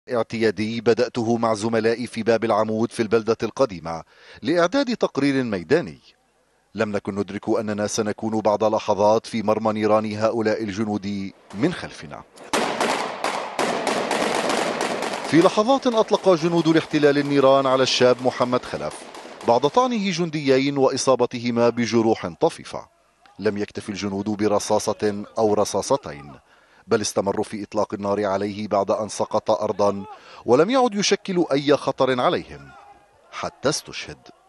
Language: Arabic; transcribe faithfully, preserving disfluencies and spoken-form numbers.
اعتيادي بدأته مع زملائي في باب العمود في البلدة القديمة لإعداد تقرير ميداني. لم نكن ندرك أننا سنكون بعد لحظات في مرمى نيران هؤلاء الجنود من خلفنا. في لحظات أطلق جنود الاحتلال النيران على الشاب محمد خلف بعد طعنه جنديين وإصابتهما بجروح طفيفة. لم يكتف الجنود برصاصة أو رصاصتين، بل استمروا في إطلاق النار عليه بعد أن سقط أرضا، ولم يعد يشكل أي خطر عليهم حتى استشهد.